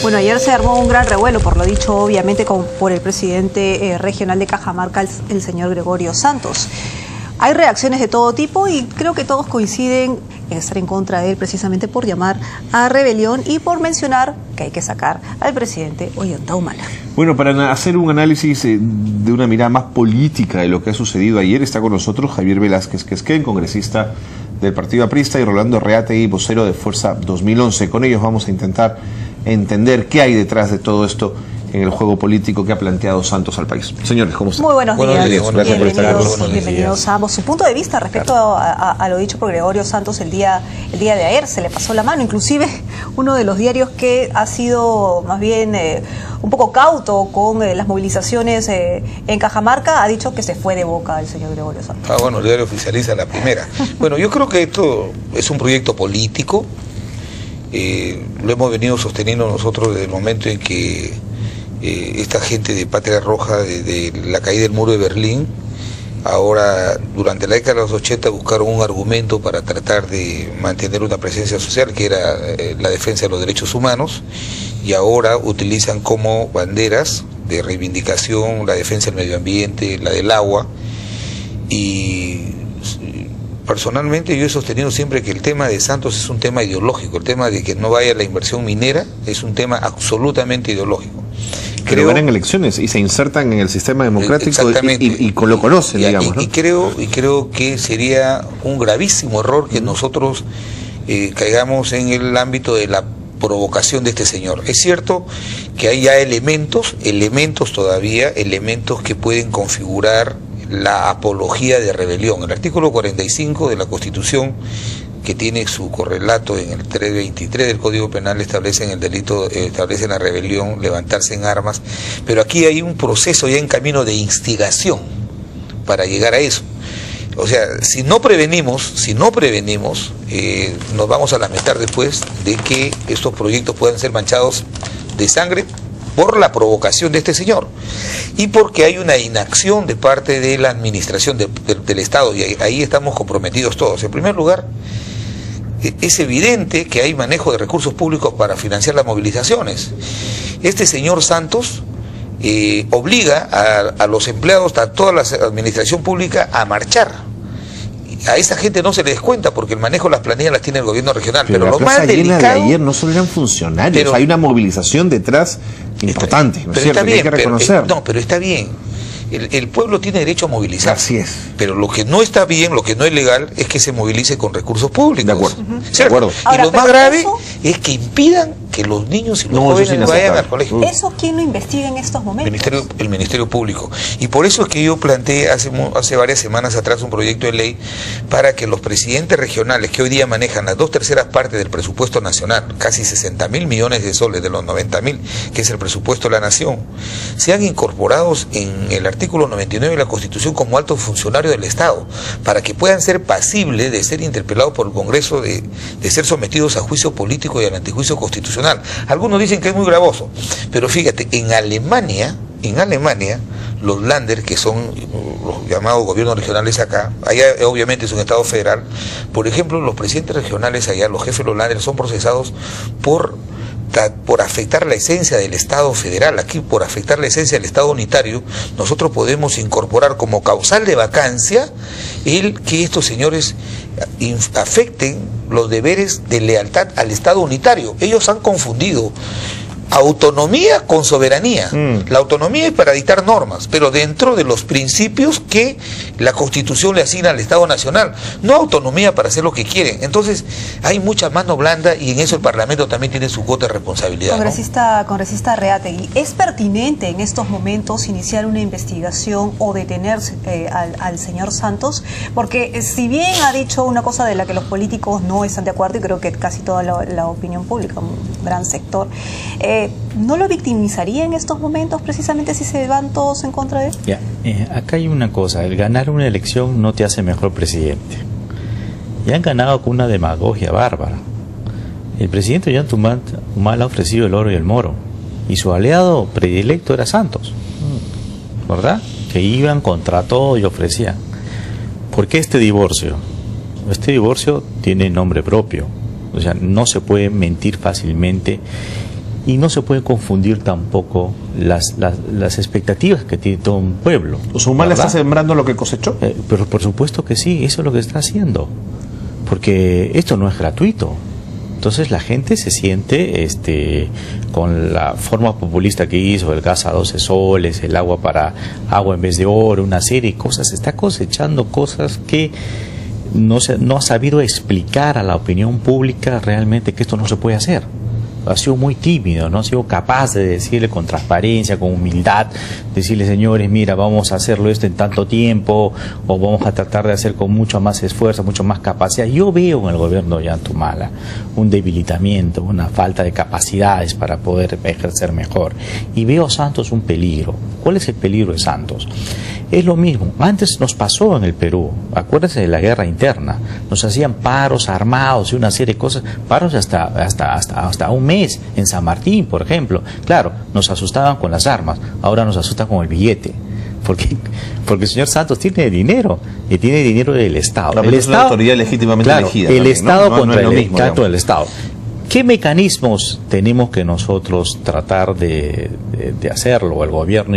Bueno, ayer se armó un gran revuelo, por lo dicho obviamente por el presidente regional de Cajamarca, el señor Gregorio Santos. Hay reacciones de todo tipo y creo que todos coinciden en estar en contra de él precisamente por llamar a rebelión y por mencionar que hay que sacar al presidente Ollanta Humala. Bueno, para hacer un análisis de una mirada más política de lo que ha sucedido ayer, está con nosotros Javier Velázquez Quesquén, congresista del Partido Aprista, y Rolando Reategui, vocero de Fuerza 2011. Con ellos vamos a intentar entender qué hay detrás de todo esto en el juego político que ha planteado Santos al país. Señores, ¿cómo están? Muy buenos días. Gracias por estar aquí. Bienvenidos a ambos. Su punto de vista respecto a lo dicho por Gregorio Santos el día de ayer, se le pasó la mano. Inclusive uno de los diarios que ha sido más bien un poco cauto con las movilizaciones en Cajamarca ha dicho que se fue de boca el señor Gregorio Santos. Bueno, el diario oficializa la primera. Bueno, yo creo que esto es un proyecto político. Lo hemos venido sosteniendo nosotros desde el momento en que esta gente de Patria Roja, de la caída del muro de Berlín, ahora durante la década de los 80 buscaron un argumento para tratar de mantener una presencia social, que era la defensa de los derechos humanos, y ahora utilizan como banderas de reivindicación la defensa del medio ambiente, la del agua. Y personalmente yo he sostenido siempre que el tema de Santos es un tema ideológico. El tema de que no vaya la inversión minera es un tema absolutamente ideológico. Pero ganan elecciones y se insertan en el sistema democrático y lo conocen, digamos, ¿no? Y creo que sería un gravísimo error que nosotros caigamos en el ámbito de la provocación de este señor. Es cierto que hay ya elementos todavía, elementos que pueden configurar la apología de rebelión. El artículo 45 de la Constitución, que tiene su correlato en el 323 del Código Penal, establecen el delito, establecen la rebelión, levantarse en armas, pero aquí hay un proceso ya en camino de instigación para llegar a eso. O sea, si no prevenimos, nos vamos a lamentar después de que estos proyectos puedan ser manchados de sangre por la provocación de este señor y porque hay una inacción de parte de la administración del Estado, y ahí estamos comprometidos todos. En primer lugar, es evidente que hay manejo de recursos públicos para financiar las movilizaciones. Este señor Santos obliga a los empleados, a toda la administración pública a marchar. A esa gente no se le descuenta porque el manejo de las planillas las tiene el gobierno regional. Pero lo más delicado de ayer no solo eran funcionarios, hay una movilización detrás importante, ¿no es cierto? Hay que reconocer. Pero está bien. El pueblo tiene derecho a movilizar. Así es. Pero lo que no está bien, lo que no es legal, es que se movilice con recursos públicos. De acuerdo. De acuerdo. Ahora, y lo más grave es que impidan que los niños y los jóvenes vayan al colegio. ¿Eso quién lo investiga en estos momentos? El Ministerio Público. Y por eso es que yo planteé hace varias semanas atrás un proyecto de ley para que los presidentes regionales, que hoy día manejan las 2/3 partes del presupuesto nacional, casi 60.000 millones de soles de los 90.000, que es el presupuesto de la nación, sean incorporados en el artículo 99 de la Constitución como altos funcionarios del Estado, para que puedan ser pasibles de ser interpelados por el Congreso, de ser sometidos a juicio político y al antejuicio constitucional. Algunos dicen que es muy gravoso, pero fíjate, en Alemania, los Länder, que son los llamados gobiernos regionales acá, allá obviamente es un Estado federal, por ejemplo, los presidentes regionales allá, los jefes de los Länder, son procesados por afectar la esencia del Estado federal. Aquí, por afectar la esencia del Estado unitario, nosotros podemos incorporar como causal de vacancia el que estos señores afecten los deberes de lealtad al Estado unitario. Ellos han confundido autonomía con soberanía. La autonomía es para dictar normas, pero dentro de los principios que la Constitución le asigna al Estado Nacional, no autonomía para hacer lo que quieren. Entonces hay mucha mano blanda y en eso el Parlamento también tiene su cuota de responsabilidad. Congresista Reategui, ¿es pertinente en estos momentos iniciar una investigación o detener al señor Santos? Porque si bien ha dicho una cosa de la que los políticos no están de acuerdo, y creo que casi toda la opinión pública, un gran sector, ¿no lo victimizaría en estos momentos precisamente si se van todos en contra de él? Ya, acá hay una cosa, el ganar una elección no te hace mejor presidente. Y han ganado con una demagogia bárbara. El presidente Ollanta Humala ha ofrecido el oro y el moro, y su aliado predilecto era Santos, ¿verdad? Que iban contra todo y ofrecían. ¿Por qué este divorcio? Este divorcio tiene nombre propio, o sea, no se puede mentir fácilmente. Y no se puede confundir tampoco las expectativas que tiene todo un pueblo. ¿Humala está sembrando lo que cosechó? Pero por supuesto que sí, eso es lo que está haciendo. Porque esto no es gratuito. Entonces la gente se siente con la forma populista que hizo, el gas a 12 soles, el agua para agua en vez de oro, una serie de cosas. Está cosechando cosas que no ha sabido explicar a la opinión pública realmente que esto no se puede hacer. Ha sido muy tímido, no ha sido capaz de decirle con transparencia, con humildad, decirle, señores, mira, vamos a hacerlo esto en tanto tiempo, o vamos a tratar de hacer con mucho más esfuerzo, mucho más capacidad. Yo veo en el gobierno de Ollanta Humala un debilitamiento, una falta de capacidades para poder ejercer mejor. Y veo a Santos un peligro. ¿Cuál es el peligro de Santos? Es lo mismo, antes nos pasó en el Perú, acuérdense de la guerra interna, nos hacían paros armados y una serie de cosas, paros hasta un mes en San Martín, por ejemplo. Claro, nos asustaban con las armas, ahora nos asustan con el billete. Porque el señor Santos tiene dinero, y tiene dinero del Estado. El Estado es una autoridad legítimamente elegida. El también, Estado ¿no? contra no es lo mismo, el Estado. ¿Qué mecanismos tenemos que nosotros tratar de hacerlo, el gobierno?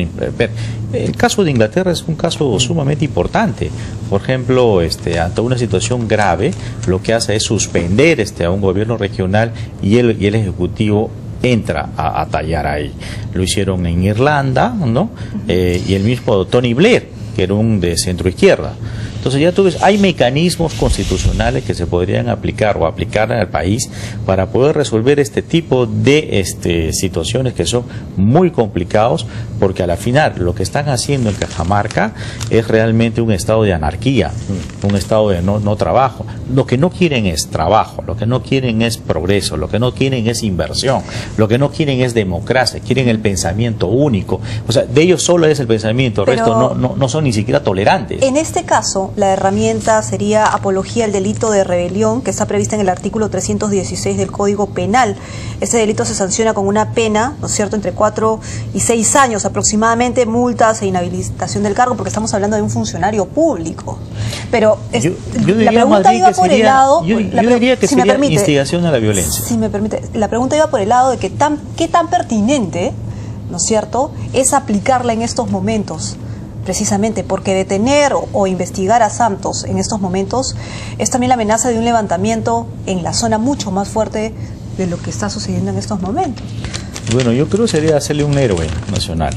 El caso de Inglaterra es un caso sumamente importante. Por ejemplo, ante una situación grave, lo que hace es suspender a un gobierno regional y el Ejecutivo entra a tallar ahí. Lo hicieron en Irlanda, ¿no? Y el mismo Tony Blair, que era un de centro izquierda. Entonces ya tú ves, hay mecanismos constitucionales que se podrían aplicar o aplicar al país para poder resolver este tipo de situaciones que son muy complicados, porque a la final lo que están haciendo en Cajamarca es realmente un estado de anarquía, un estado de no trabajo. Lo que no quieren es trabajo, lo que no quieren es progreso, lo que no quieren es inversión, lo que no quieren es democracia, quieren el pensamiento único. O sea, de ellos solo es el pensamiento, el resto no son ni siquiera tolerantes. En este caso, la herramienta sería apología al delito de rebelión, que está prevista en el artículo 316 del Código Penal. Este delito se sanciona con una pena, ¿no es cierto?, entre 4 y 6 años aproximadamente, multas e inhabilitación del cargo, porque estamos hablando de un funcionario público. Pero la pregunta iba por el lado... Yo diría que sería instigación a la violencia. Si me permite, la pregunta iba por el lado de que qué tan pertinente, ¿no es cierto?, es aplicarla en estos momentos. Precisamente porque detener o investigar a Santos en estos momentos es también la amenaza de un levantamiento en la zona mucho más fuerte de lo que está sucediendo en estos momentos. Bueno, yo creo que sería hacerle un héroe nacional.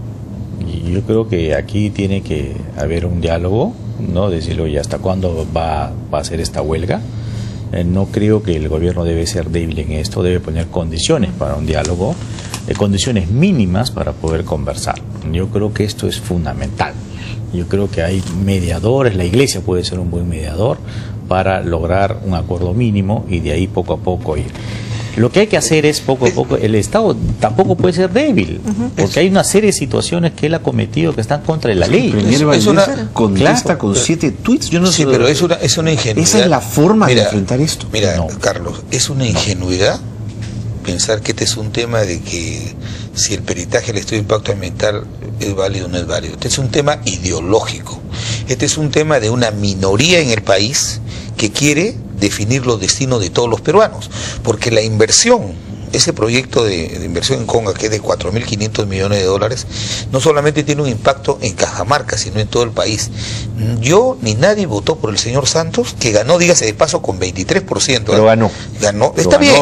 Y yo creo que aquí tiene que haber un diálogo, ¿no? Decirle, oye, ¿hasta cuándo va a hacer esta huelga? No creo que el gobierno debe ser débil en esto, debe poner condiciones para un diálogo, condiciones mínimas para poder conversar. Yo creo que esto es fundamental. Yo creo que hay mediadores, la Iglesia puede ser un buen mediador para lograr un acuerdo mínimo y de ahí poco a poco ir. Lo que hay que hacer es poco a poco, el Estado tampoco puede ser débil, porque hay una serie de situaciones que él ha cometido que están contra la ley. Es una contesta con 7 tweets. Yo no sé, pero es una ingenuidad. Esa es la forma de enfrentar esto. Mira, no. Carlos, es una ingenuidad pensar que este es un tema de que si el peritaje del estudio de impacto ambiental es válido o no es válido. Este es un tema ideológico. Este es un tema de una minoría en el país que quiere definir los destinos de todos los peruanos, porque la inversión, ese proyecto de inversión en Conga, que es de 4.500 millones de dólares, no solamente tiene un impacto en Cajamarca, sino en todo el país. Yo ni nadie votó por el señor Santos, que ganó, dígase de paso, con 23%. Pero ganó. Está bien,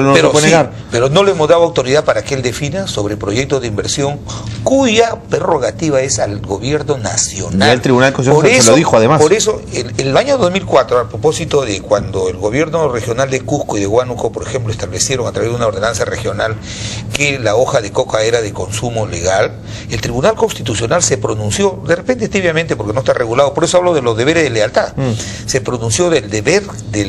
pero no le hemos dado autoridad para que él defina sobre proyectos de inversión cuya prerrogativa es al gobierno nacional. Y el Tribunal Constitucional se lo dijo además. Por eso, el año 2004, a propósito de cuando el gobierno regional de Cusco y de Huánuco, por ejemplo, establecieron a través de una ordenanza regional que la hoja de coca era de consumo legal, el Tribunal Constitucional se pronunció, de repente tibiamente porque no está regulado, por eso hablo de los deberes de lealtad, se pronunció del deber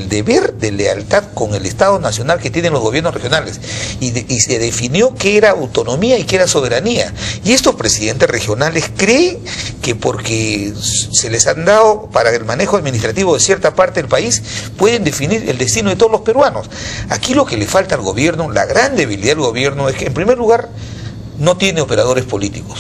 de lealtad con el Estado Nacional que tienen los gobiernos regionales y se definió qué era autonomía y qué era soberanía. Y estos presidentes regionales creen que porque se les han dado para el manejo administrativo de cierta parte del país pueden definir el destino de todos los peruanos. Aquí lo que le falta al gobierno, la gran debilidad del gobierno es que, en primer lugar, no tiene operadores políticos.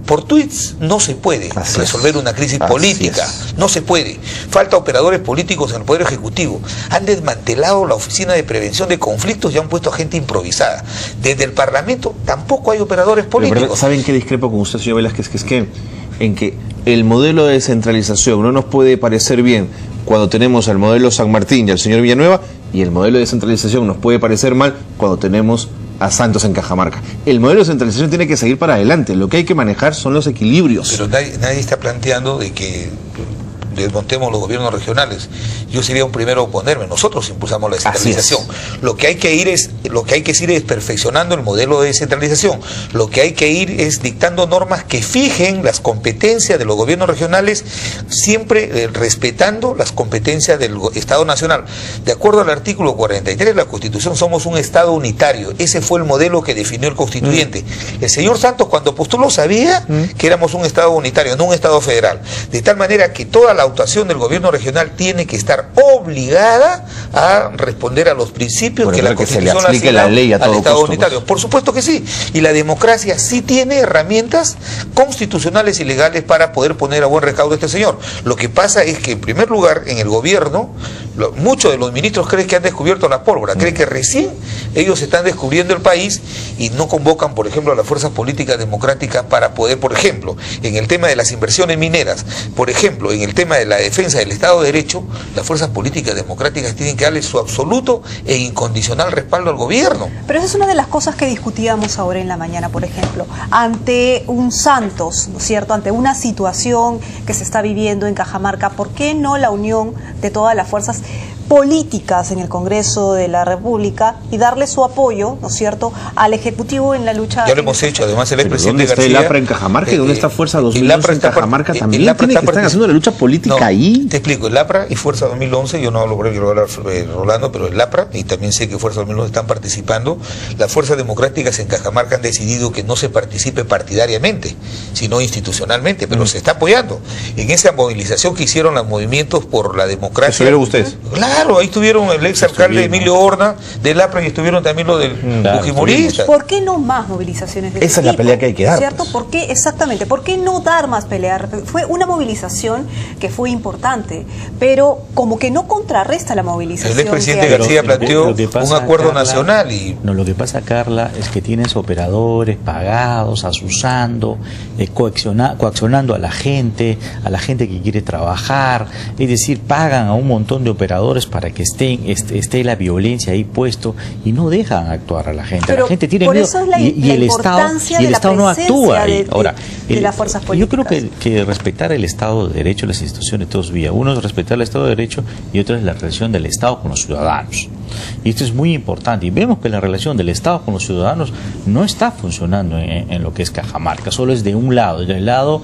Por tweets no se puede resolver una crisis política, no se puede. Falta operadores políticos en el Poder Ejecutivo. Han desmantelado la Oficina de Prevención de Conflictos y han puesto a gente improvisada. Desde el Parlamento tampoco hay operadores políticos. ¿Saben qué discrepo con usted, señor Velázquez? Que es que en que el modelo de descentralización no nos puede parecer bien cuando tenemos el modelo San Martín y al señor Villanueva, y el modelo de descentralización nos puede parecer mal cuando tenemos a Santos en Cajamarca. El modelo de centralización tiene que seguir para adelante. Lo que hay que manejar son los equilibrios. Pero nadie está planteando de que desmontemos los gobiernos regionales. Yo sería un primero a oponerme. Nosotros impulsamos la descentralización. Lo que hay que ir es perfeccionando el modelo de descentralización. Lo que hay que ir es dictando normas que fijen las competencias de los gobiernos regionales, siempre respetando las competencias del Estado Nacional. De acuerdo al artículo 43 de la Constitución, somos un Estado unitario. Ese fue el modelo que definió el constituyente. El señor Santos, cuando postuló, sabía que éramos un Estado unitario, no un Estado federal. De tal manera que toda la actuación del gobierno regional tiene que estar obligada a responder a los principios que la Constitución le aplique la ley a todo al Estado costo, unitario. pues. Por supuesto que sí. Y la democracia sí tiene herramientas constitucionales y legales para poder poner a buen recaudo a este señor. Lo que pasa es que, en primer lugar, en el gobierno, muchos de los ministros creen que han descubierto la pólvora, creen que recién ellos están descubriendo el país y no convocan, por ejemplo, a las fuerzas políticas democráticas para poder, por ejemplo, en el tema de las inversiones mineras, por ejemplo, en el tema de la defensa del Estado de Derecho, las fuerzas políticas democráticas tienen que darle su absoluto e incondicional respaldo al gobierno. Pero esa es una de las cosas que discutíamos ahora en la mañana, por ejemplo, ante un Santos, ¿no es cierto?, ante una situación que se está viviendo en Cajamarca, ¿por qué no la unión de todas las fuerzas políticas en el Congreso de la República y darle su apoyo, ¿no es cierto?, al Ejecutivo en la lucha? Ya lo hemos hecho, además el expresidente García... ¿Dónde está el APRA en Cajamarca y dónde está Fuerza 2011 en Cajamarca? También tiene que estar haciendo la lucha política ahí. Te explico, el APRA y Fuerza 2011, yo no hablo por él, quiero hablar Rolando, pero el APRA, y también sé que Fuerza 2011 están participando. Las fuerzas democráticas en Cajamarca han decidido que no se participe partidariamente, sino institucionalmente, pero se está apoyando. En esa movilización que hicieron los movimientos por la democracia... ¿Estuvieron ustedes? Claro, ahí estuvieron el ex alcalde Emilio Horna del APRA y estuvieron también los del Fujimorista. ¿Por qué no más movilizaciones de esa es la pelea que hay que dar, ¿cierto? Pues. ¿Por qué, exactamente, por qué no dar más pelea? Fue una movilización que fue importante, pero como que no contrarresta la movilización. El expresidente García planteó un acuerdo nacional y... No, lo que pasa, Carla, es que tienes operadores pagados, asusando, coaccionando a la gente que quiere trabajar, es decir, pagan a un montón de operadores para que esté la violencia ahí puesto y no dejan actuar a la gente. Pero la gente tiene miedo y el Estado no actúa ahí. Ahora, de las fuerzas políticas. Yo creo que respetar el Estado de Derecho, las instituciones, todos vías. Uno es respetar el Estado de Derecho y otro es la relación del Estado con los ciudadanos. Y esto es muy importante. Y vemos que la relación del Estado con los ciudadanos no está funcionando en lo que es Cajamarca. Solo es de un lado, del lado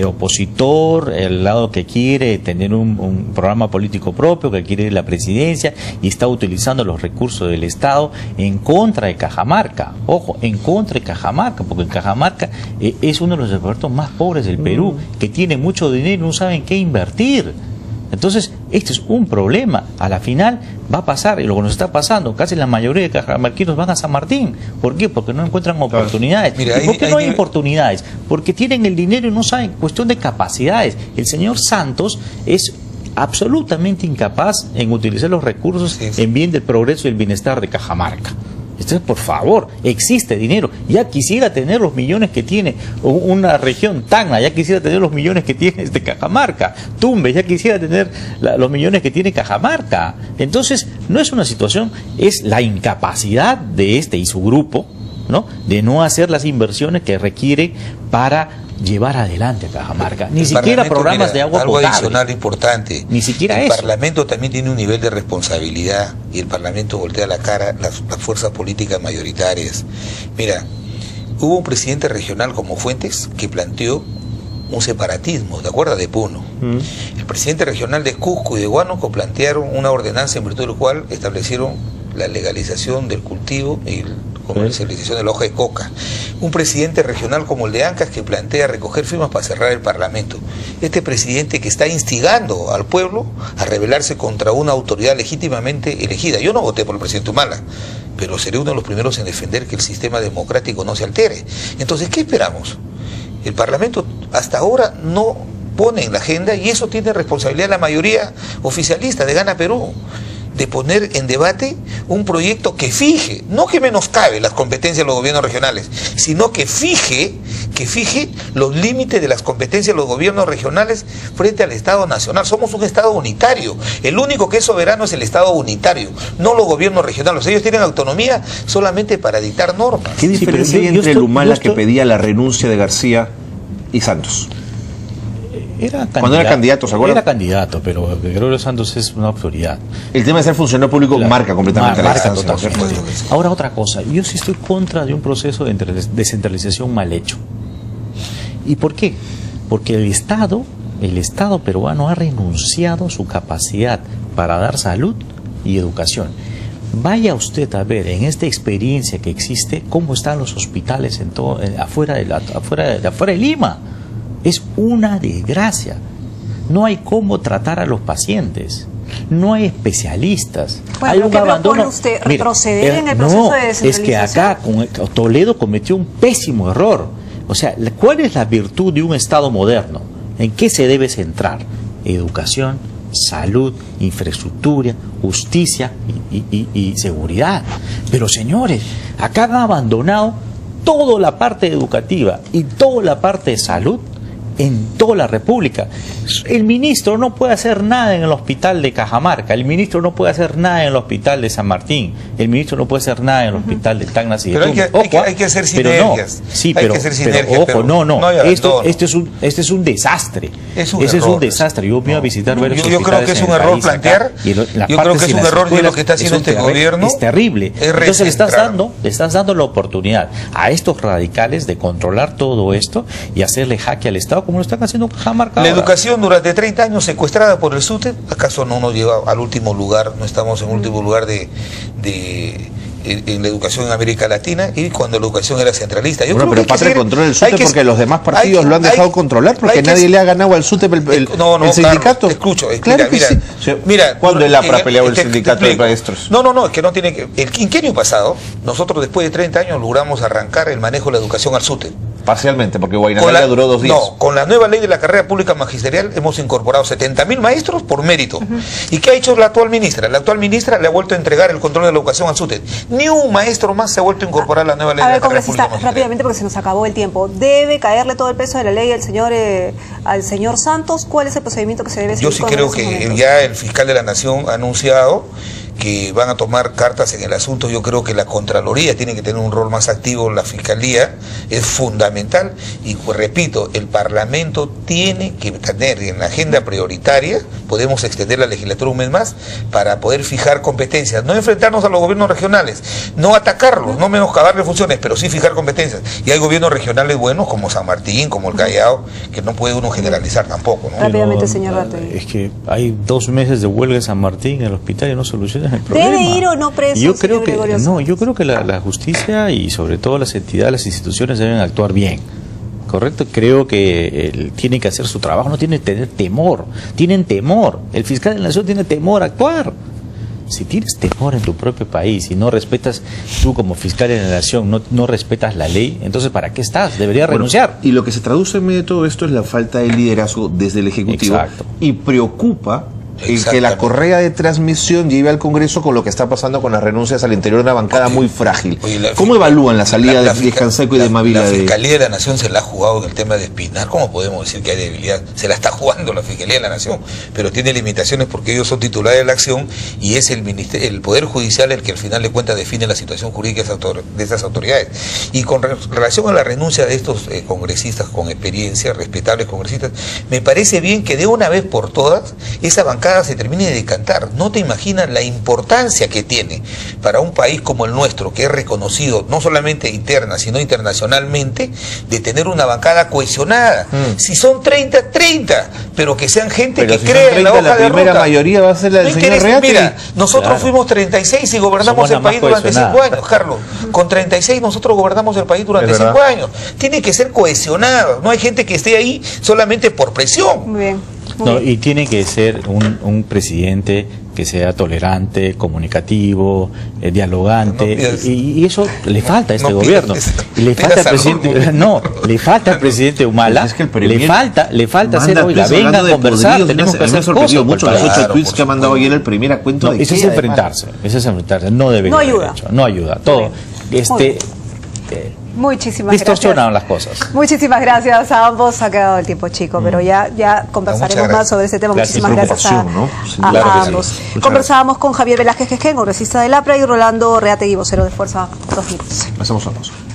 opositor, el lado que quiere tener un programa político propio, que quiere la presidencia y está utilizando los recursos del Estado en contra de Cajamarca. Ojo, en contra de Cajamarca, porque Cajamarca es uno de los departamentos más pobres del Perú, que tiene mucho dinero y no saben qué invertir. Entonces, este es un problema. A la final va a pasar, y lo que nos está pasando, casi la mayoría de cajamarquinos van a San Martín. ¿Por qué? Porque no encuentran oportunidades. Mira, ¿Y por qué no hay oportunidades? Porque tienen el dinero y no saben, cuestión de capacidades. El señor Santos es absolutamente incapaz en utilizar los recursos en bien del progreso y el bienestar de Cajamarca. Entonces, por favor, existe dinero. Ya quisiera tener los millones que tiene una región, Tacna, ya quisiera tener los millones que tiene Cajamarca. Tumbes, ya quisiera tener los millones que tiene Cajamarca. Entonces, no es una situación, es la incapacidad de este y su grupo, ¿no?, de no hacer las inversiones que requiere para llevar adelante a Cajamarca. Ni siquiera programas de agua potable. Algo adicional importante. Ni siquiera eso. El eso. Parlamento también tiene un nivel de responsabilidad y el Parlamento voltea la cara a las fuerzas políticas mayoritarias. Mira, hubo un presidente regional como Fuentes que planteó un separatismo, ¿te acuerdas de Puno? El presidente regional de Cusco y de Huánuco plantearon una ordenanza en virtud de la cual establecieron la legalización del cultivo y comercialización de la hoja de coca. Un presidente regional como el de Ancas que plantea recoger firmas para cerrar el Parlamento. Este presidente que está instigando al pueblo a rebelarse contra una autoridad legítimamente elegida. Yo no voté por el presidente Humala, pero seré uno de los primeros en defender que el sistema democrático no se altere. Entonces, ¿qué esperamos? El Parlamento hasta ahora no pone en la agenda, y eso tiene responsabilidad la mayoría oficialista de Gana Perú, de poner en debate un proyecto que fije, no que menoscabe las competencias de los gobiernos regionales, sino que fije los límites de las competencias de los gobiernos regionales frente al Estado nacional. Somos un Estado unitario. El único que es soberano es el Estado unitario, no los gobiernos regionales. Ellos tienen autonomía solamente para dictar normas. ¿Qué diferencia hay entre el Humala que pedía la renuncia de García y Santos? Cuando era candidato, ¿se acuerdan? Era candidato, pero Gregorio Santos es una autoridad. El tema de ser funcionario público marca completamente la distancia. Totalmente. Ahora, otra cosa, yo sí estoy contra de un proceso de descentralización mal hecho. ¿Y por qué? Porque el Estado peruano ha renunciado a su capacidad para dar salud y educación. Vaya usted a ver en esta experiencia que existe cómo están los hospitales afuera de Lima. Es una desgracia. No hay cómo tratar a los pacientes. No hay especialistas. Bueno, hay un abandono. ¿Usted retroceder en el proceso de descentralización? Es que acá Toledo cometió un pésimo error. O sea, ¿cuál es la virtud de un Estado moderno? ¿En qué se debe centrar? Educación, salud, infraestructura, justicia y seguridad. Pero señores, acá han abandonado toda la parte educativa y toda la parte de salud en toda la República. El ministro no puede hacer nada en el hospital de Cajamarca, el ministro no puede hacer nada en el hospital de San Martín, el ministro no puede hacer nada en el hospital de Tacna y Pero hay que hacer sinergias. Este es un desastre. Es un desastre. Yo me iba a visitar varios hospitales. Yo creo que es un error plantear. Yo creo que es un error y lo que está haciendo este gobierno es terrible. Entonces le estás dando la oportunidad a estos radicales de controlar todo esto y hacerle jaque al Estado, como lo están haciendo en Cajamarca. La educación durante 30 años secuestrada por el SUTEP. ¿Acaso no nos lleva al último lugar? No estamos en último lugar en la educación en América Latina, y cuando la educación era centralista. Pero Patria controla el SUTEP porque los demás partidos lo han dejado controlar, porque nadie le ha ganado al SUTEP el sindicato. Carlos, te escucho. Claro mira, ¿cuándo el APRA peleado el sindicato de maestros? No, es que no tiene que... El quinquenio pasado, nosotros después de 30 años logramos arrancar el manejo de la educación al SUTEP. Parcialmente, porque Guaynabaya duró 2 días. No, con la nueva ley de la carrera pública magisterial hemos incorporado 70.000 maestros por mérito. ¿Y qué ha hecho la actual ministra? La actual ministra le ha vuelto a entregar el control de la educación al SUTEP. Ni un maestro más se ha vuelto a incorporar la nueva ley de la carrera pública magisterial. Rápidamente, porque se nos acabó el tiempo. ¿Debe caerle todo el peso de la ley al señor Santos? ¿Cuál es el procedimiento que se debe seguir? Yo sí creo que ya el fiscal de la Nación ha anunciado que van a tomar cartas en el asunto. Yo creo que la Contraloría tiene que tener un rol más activo, la Fiscalía es fundamental, y pues, repito, el Parlamento tiene que tener en la agenda prioritaria, podemos extender la legislatura un mes más, para poder fijar competencias, no enfrentarnos a los gobiernos regionales, no atacarlos, no menoscabarles funciones, pero sí fijar competencias. Y hay gobiernos regionales buenos como San Martín, como el Callao, que no puede uno generalizar tampoco, ¿no? Rápidamente, señor Rategui. Es que hay 2 meses de huelga en San Martín en el hospital y no soluciona el problema. ¿Debe ir o no preso? Yo creo que la justicia y sobre todo las entidades, las instituciones deben actuar bien. ¿Correcto? Creo que tiene que hacer su trabajo, no tiene que tener temor. Tienen temor. El fiscal de la Nación tiene temor a actuar. Si tienes temor en tu propio país y no respetas, tú como fiscal de la Nación, no respetas la ley, entonces ¿para qué estás? Deberías renunciar. Y lo que se traduce en medio de todo esto es la falta de liderazgo desde el Ejecutivo. Exacto. Y preocupa el que la correa de transmisión lleve al Congreso con lo que está pasando con las renuncias al interior de una bancada muy frágil. Oye, ¿Cómo evalúan la salida de Vizcanseco y de Mavila? La Fiscalía de la Nación se la ha jugado en el tema de Espinar. ¿Cómo podemos decir que hay debilidad? Se la está jugando la Fiscalía de la Nación, pero tiene limitaciones porque ellos son titulares de la acción y es el Poder Judicial el que al final de cuentas define la situación jurídica de esas autoridades. Y con relación a la renuncia de estos congresistas con experiencia, respetables congresistas, me parece bien que de una vez por todas esa bancada se termine de decantar. No te imaginas la importancia que tiene para un país como el nuestro, que es reconocido no solamente interna, sino internacionalmente, de tener una bancada cohesionada. Si son 30, pero que sean gente que crea en la hoja de ruta. La primera mayoría va a ser la del señor Reategui. Mira, nosotros fuimos 36 y gobernamos el país durante 5 años, Carlos. Con 36 nosotros gobernamos el país durante 5 años. Tiene que ser cohesionado. No hay gente que esté ahí solamente por presión. Muy bien. No, y tiene que ser un presidente que sea tolerante, comunicativo, dialogante, No, y eso le falta a este no gobierno. pidas, Y le falta al pidas algo. presidente, no, le falta al presidente Humala, Es que el premier le falta hacer, manda oiga, tweets venga a hablando de conversar, podridos, tenemos que me ha hacer sorprendido cosas. mucho por los el país. 8 tweets que ha mandado ayer el premier a cuento No, de eso es qué, enfrentarse, no debería No haber ayuda. hecho, no ayuda, todo, Muy Muchísimas distorsionaron gracias. las cosas. Muchísimas gracias a ambos. Ha quedado el tiempo chico, pero ya conversaremos Muchas más sobre ese tema. Gracias. Muchísimas gracias a, Preocupación, ¿no? Sí, a claro que sí. ambos. Muchas Conversábamos con Javier Velázquez Quesquén, congresista del APRA, y Rolando Reategui, vocero de Fuerza 2011. Hacemos una pausa.